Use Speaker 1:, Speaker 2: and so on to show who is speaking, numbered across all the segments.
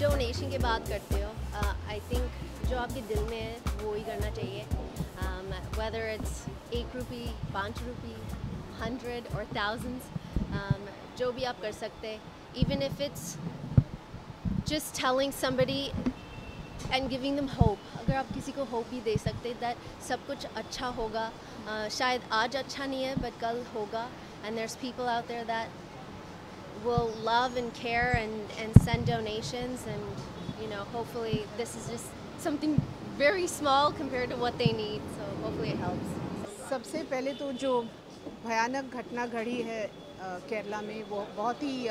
Speaker 1: Donation की बात करते हो, आई थिंक जो आपके दिल में है वो ही करना चाहिए. Whether it's 1 rupee, 5 rupee, 100 or thousands, जो भी आप कर सकते, even if it's just telling somebody and giving them hope. अगर आप किसी को hope भी दे सकते that सब कुछ अच्छा होगा, शायद आज अच्छा नहीं है but कल होगा, and there's people out there that will love and care and send donations, and hopefully this is just something very small compared to what they need, so hopefully it helps.
Speaker 2: सबसे पहले तो जो भयानक घटना घड़ी है केरला में, वो बहुत ही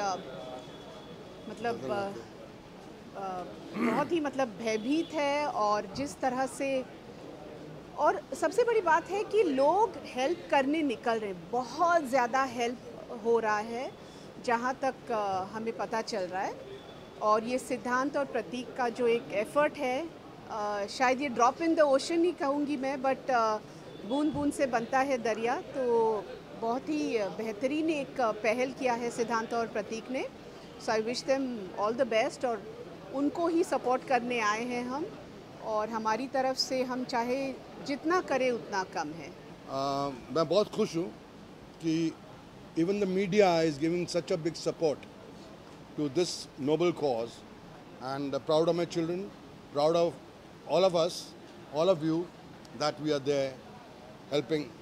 Speaker 2: मतलब भयभीत है. और जिस तरह से, और सबसे बड़ी बात है कि लोग हेल्प करने निकल रहे हैं. बहुत ज़्यादा हेल्प हो रहा है जहाँ तक हमें पता चल रहा है. और ये सिद्धांत और प्रतीक का जो एक एफ़र्ट है, शायद ये ड्रॉप इन द ओशन ही कहूँगी मैं, बट बूंद बूंद से बनता है दरिया. तो बहुत ही बेहतरीन एक पहल किया है सिद्धांत और प्रतीक ने. So I wish them all the best, और उनको ही सपोर्ट करने आए हैं हम. और हमारी तरफ से हम चाहे जितना करें उतना कम है.
Speaker 3: मैं बहुत खुश हूँ कि even the media is giving such a big support to this noble cause, and proud of my children, proud of all of us, all of you, that we are there helping